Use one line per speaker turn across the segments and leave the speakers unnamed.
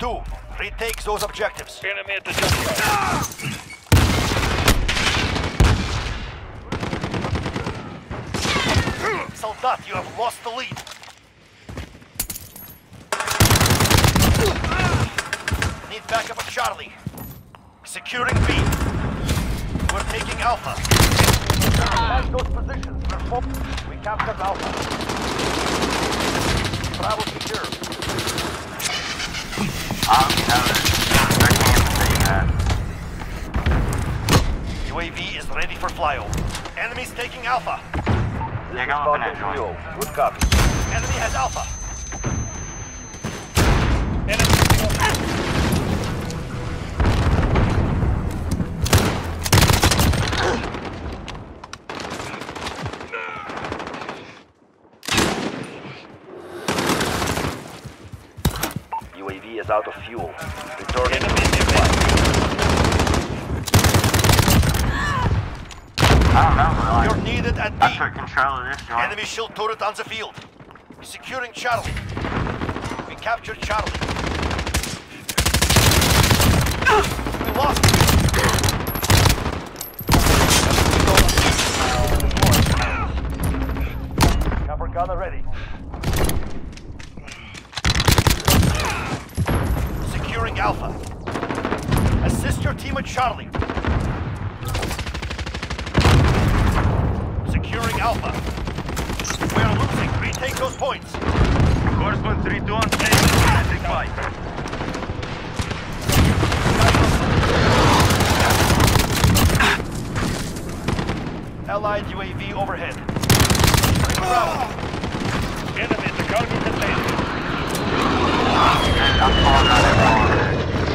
do. Retake those objectives.
Enemy at the junkyard.
Soldat, you have lost the lead. Need backup at Charlie. Securing B. We're taking Alpha. Attack those positions. We captured Alpha. Bravo secure. UAV is ready for flyover. Enemies taking Alpha.
They go up in that joint.
Good copy. Enemy has Alpha. UAV is out of fuel. Returning to
I don't know, but like,
You're needed at
I
B.
took control of this joint.
Enemy shield turret on the field. Securing Charlie. We captured Charlie. We lost it. Copper gunner ready. Securing Alpha. Assist your team at Charlie. Securing Alpha. We are losing. Retake those points.
Correspond 3-2 on station. Standing by.
Allied UAV overhead. Bravo.
Enemy at the cargo container.
And I'm falling out everywhere.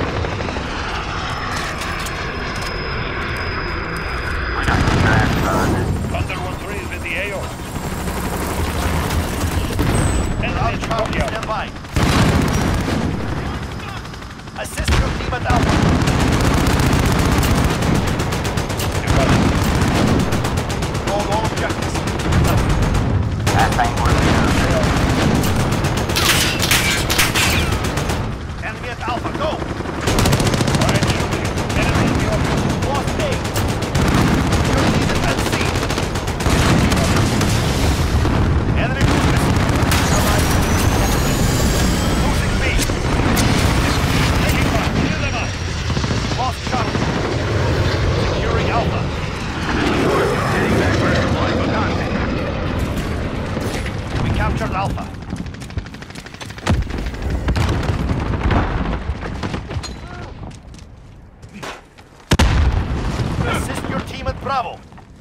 We got the trash on
Thunder 1-3 is in the AO. Enemy
Bravo
at the
Charlie,
junkyard.
stand by. Assist your team at Alpha.
You got it.
Hold all objectives.
That thing was
Enemy at Alpha, go!
Alright, shooting. Enemy in the office.
Lost A. You're needed at C. Enemy movement. Losing B.
Taking back. Clear them out.
Lost Charlie. Securing Alpha.
Heading back for airplane. For contact.
We captured Alpha. Assist your team at Bravo.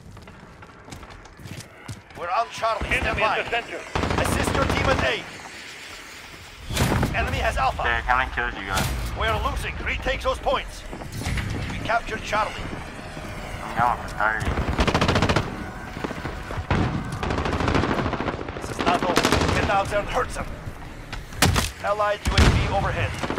We're on Charlie. Stand
Enemy at the
by.
center.
Assist your team at A. Enemy has Alpha.
Derek, how many kills you got?
We are losing. Retake those points. We captured Charlie.
I'm going for 30.
This is not over. Get out there and hurt them. Allied UAV overhead.